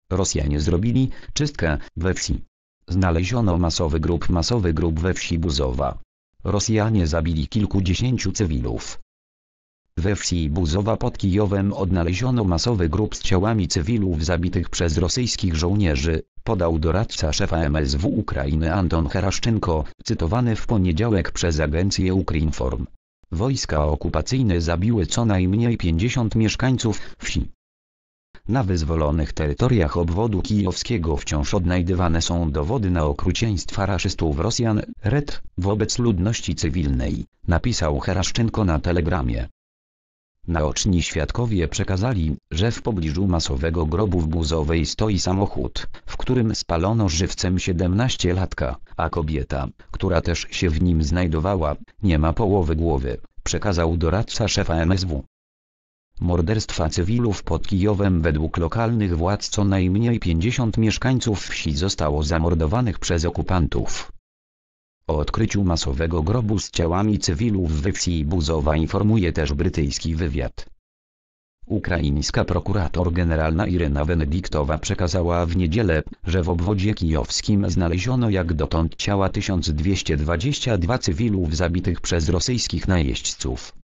Rosjanie zrobili czystkę we wsi. Znaleziono masowy grób we wsi Buzowa. Rosjanie zabili kilkudziesięciu cywilów. We wsi Buzowa pod Kijowem odnaleziono masowy grób z ciałami cywilów zabitych przez rosyjskich żołnierzy, podał doradca szefa MSW Ukrainy Anton Heraszczenko, cytowany w poniedziałek przez agencję Ukrinform. Wojska okupacyjne zabiły co najmniej 50 mieszkańców wsi. Na wyzwolonych terytoriach obwodu kijowskiego wciąż odnajdywane są dowody na okrucieństwa raszystów Rosjan, wobec ludności cywilnej, napisał Heraszczenko na Telegramie. Naoczni świadkowie przekazali, że w pobliżu masowego grobu w Buzowej stoi samochód, w którym spalono żywcem 17-latka, a kobieta, która też się w nim znajdowała, nie ma połowy głowy, przekazał doradca szefa MSW. Morderstwa cywilów pod Kijowem. Według lokalnych władz co najmniej 50 mieszkańców wsi zostało zamordowanych przez okupantów. O odkryciu masowego grobu z ciałami cywilów we wsi Buzowa informuje też brytyjski wywiad. Ukraińska prokurator generalna Iryna Wenedyktowa przekazała w niedzielę, że w obwodzie kijowskim znaleziono jak dotąd ciała 1222 cywilów zabitych przez rosyjskich najeźdźców.